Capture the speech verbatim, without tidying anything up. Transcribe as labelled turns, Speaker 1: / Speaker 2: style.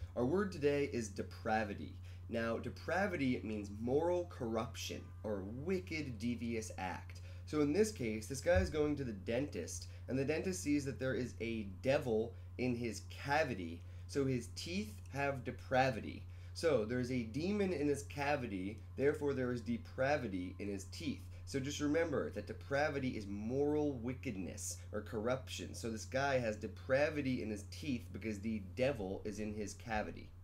Speaker 1: Our word today is depravity. Now, depravity means moral corruption or wicked, devious act. So in this case, this guy is going to the dentist, and the dentist sees that there is a devil in his cavity, so his teeth have depravity. So there's a demon in his cavity, therefore there is depravity in his teeth. So just remember that depravity is moral wickedness or corruption. So this guy has depravity in his teeth because the devil is in his cavity.